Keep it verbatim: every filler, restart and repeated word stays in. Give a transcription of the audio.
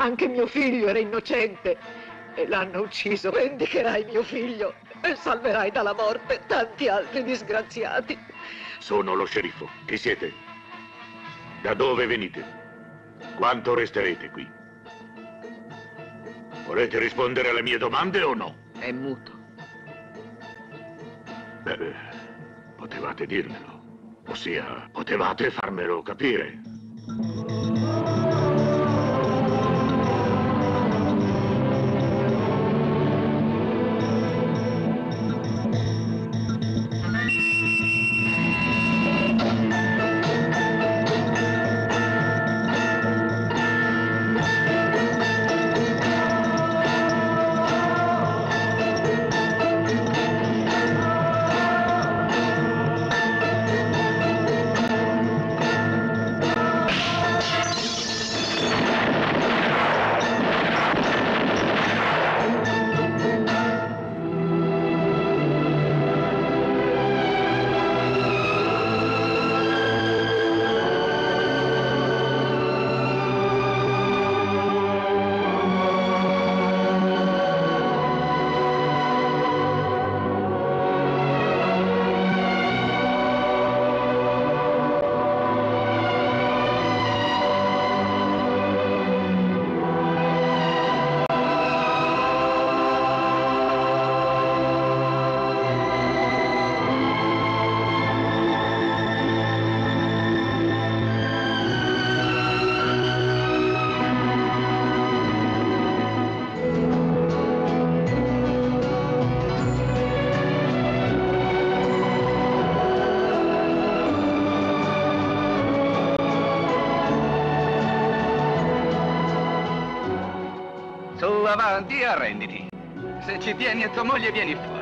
Anche mio figlio era innocente e l'hanno ucciso. Vendicherai mio figlio e salverai dalla morte tanti altri disgraziati. Sono lo sceriffo. Chi siete? Da dove venite? Quanto resterete qui? Volete rispondere alle mie domande o no? È muto. Beh, potevate dirmelo. Ossia, potevate farmelo capire. Avanti, arrenditi. Se ci tieni a tua moglie, vieni fuori.